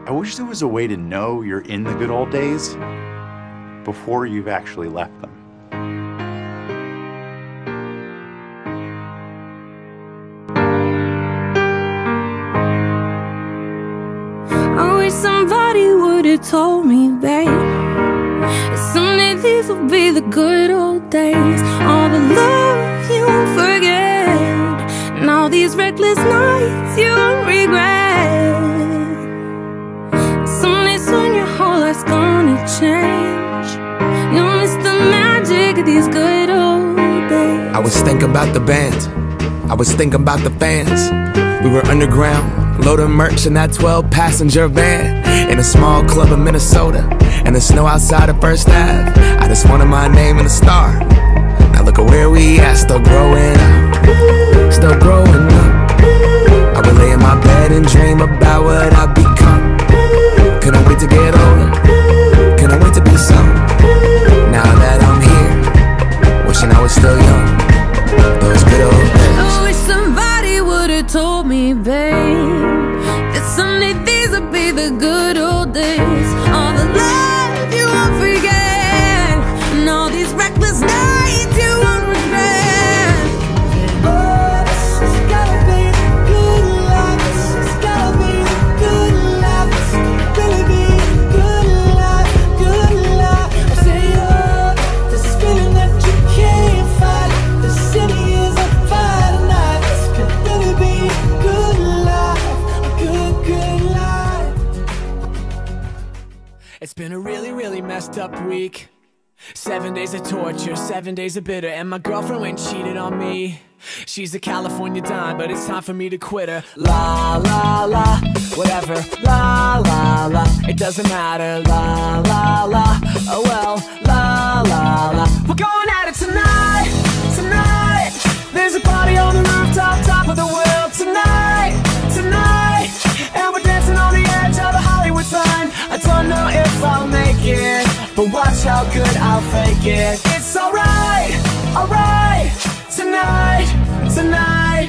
I wish there was a way to know you're in the good old days before you've actually left them. I wish somebody would've told me, babe, that someday these will be the good old days. All the love you won't forget, and all these reckless nights you won't regret. Someday soon your whole life's gonna change. You'll miss the magic of these good old days. I was thinking about the band, I was thinking about the fans. We were underground, loading merch in that 12-passenger van, in a small club in Minnesota, and the snow outside of First Ave. I just wanted my name and a star. Now look at where we at, still growing up, still growing up. I would lay in my bed and dream about what I'd become. Couldn't wait to get older, couldn't wait to be some. Now that I'm here, wishing I was still young. Those good old days. I wish somebody would've told me, babe, that someday these would be the good old days. All the love you won't forget, and all these reckless nights you won't regret. Oh, this has gotta be the good life. This has gotta be the good life. This could really be the good life, good life. I say, oh, this feeling that you can't fight. The city is on fire tonight. This could really be a good life, a good, good life. It's been a really, really messed up week. 7 days of torture, 7 days of bitter, and my girlfriend went and cheated on me. She's a California dime, but it's time for me to quit her. La, la, la, whatever, la, la, la, it doesn't matter, la, la, la, oh well, la, la, la. We're going at it tonight, tonight. There's a party on the rooftop, top of the world tonight, tonight. And we're dancing on the edge of the Hollywood sign. I don't know if I'll make it, but watch how good I'll fake it. It's alright, alright, tonight, tonight.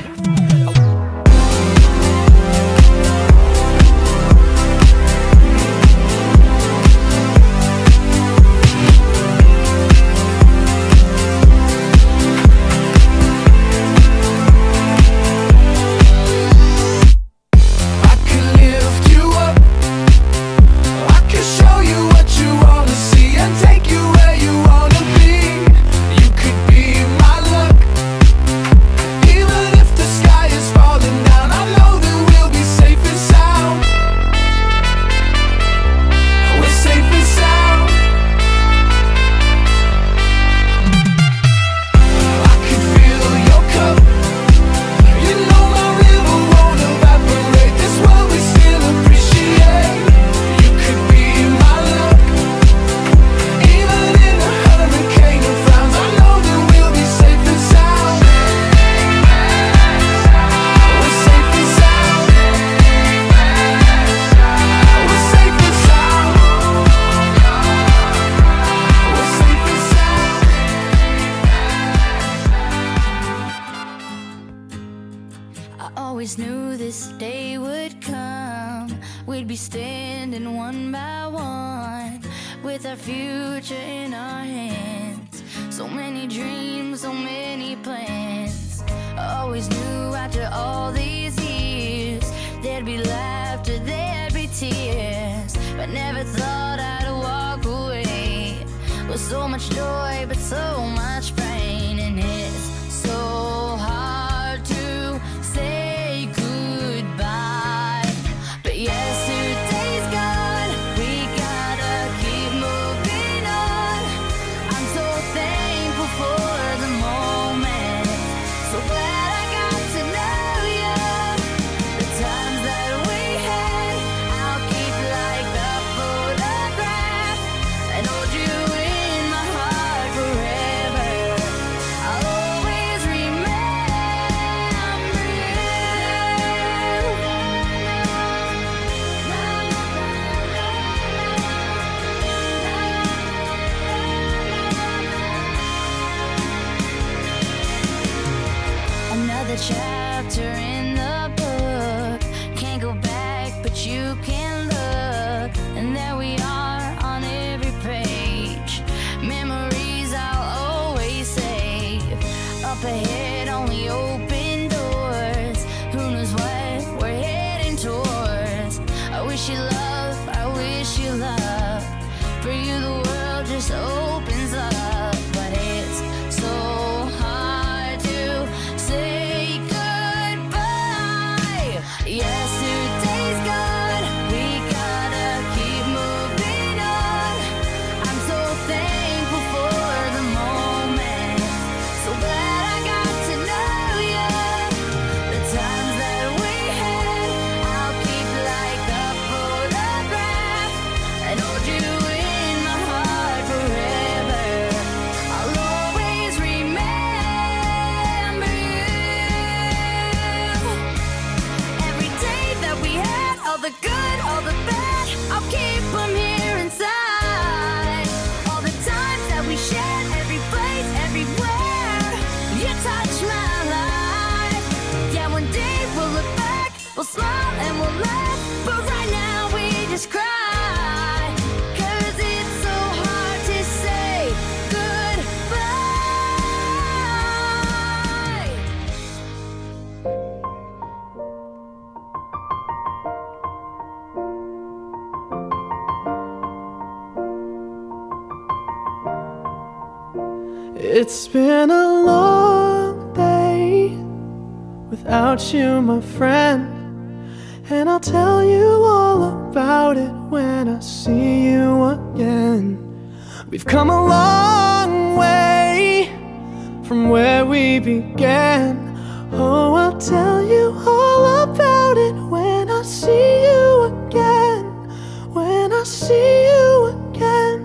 I always knew this day would come. We'd be standing one by one, with our future in our hands. So many dreams, so many plans. I always knew after all these years there'd be laughter, there'd be tears, but never thought I'd walk away with so much joy but so much pain. And it's so hard to say goodbye, but yesterday's gone, we gotta keep moving on. I'm so thankful for the moment, so glad I got to know you. The times that we had, I'll keep like a photograph and hold you in my heart forever. I'll always remember up ahead only open doors. Who knows what we're heading towards? I wish you love, I wish you love. For you the world just opens up. But it's so hard to say goodbye. Yesterday's gone, we gotta keep moving on. I'm so thankful for the moment, so glad I got to know you. The times that we had, I'll keep like a photograph and hold you in my heart forever. I'll always remember you. Every day that we had, all the good, all the bad, I'll keep them here inside. All the times that we shared, every place, everywhere, you touch my life. Yeah, one day we'll look back, we'll smile and we'll laugh, but right now we just cry. 'Cause it's so hard to say goodbye. It's been a long day without you, my friend, and I'll tell you all about it when I see you again. We've come a long way from where we began. Oh, I'll tell you all about it when I see you again. When I see you again.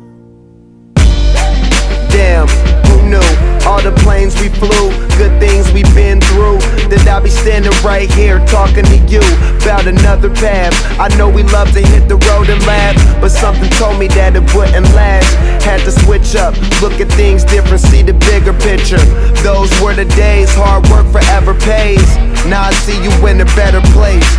Damn, who knew? All the planes we flew, good things we've been through, that I'll be standing right here talking to you about another path. I know we love to hit the road and laugh, but something told me that it wouldn't last. Had to switch up, look at things different, see the bigger picture. Those were the days, hard work forever pays. Now I see you in a better place.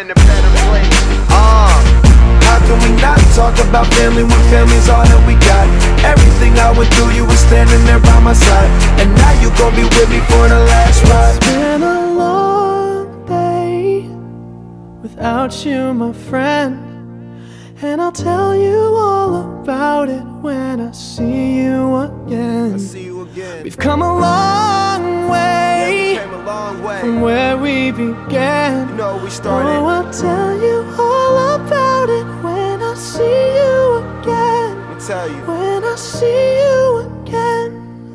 How can we not talk about family when family's all that we got? Everything I went through, you were standing there by my side, and now you gon' be with me for the last ride. It's been a long day without you, my friend, and I'll tell you all about it when I see you again. We've come a long way, from where we began. You know we started. Oh, I'll tell you all about it when I see you again. Let me tell you. When I see you again.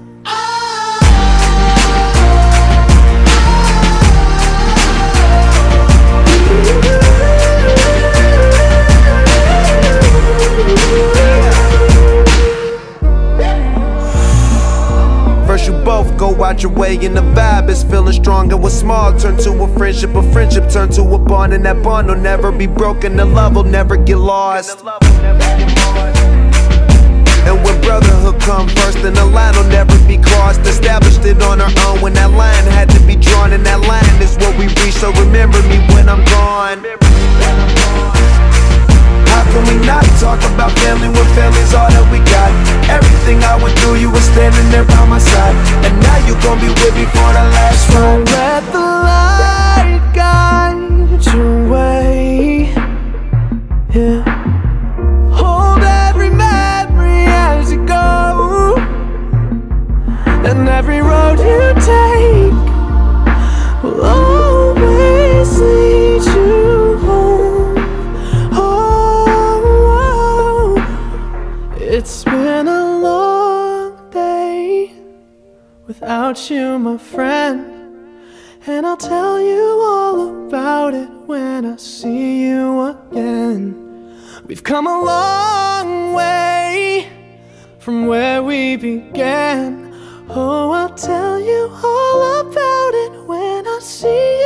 First you both go out your way and the vibe is feeling strong, and what's small turn to a friendship turn to a bond, and that bond will never be broken, the love will never get lost. And when brotherhood come first, then the line will never be crossed. Established it on our own when that line had to be drawn, and that line is what we reach, so remember me when I'm gone. How can we not talk about family when family's all that we got? Everything I went through, you were standing there by my side, and now you gon' be with me for the last ride. Let the light guide your way. Yeah. Hold every memory as you go, and every road you take will always lead you home. Oh, it's been a long day without you, my friend, and I'll tell you all about it when I see you again. We've come a long way from where we began. Oh, I'll tell you all about it when I see you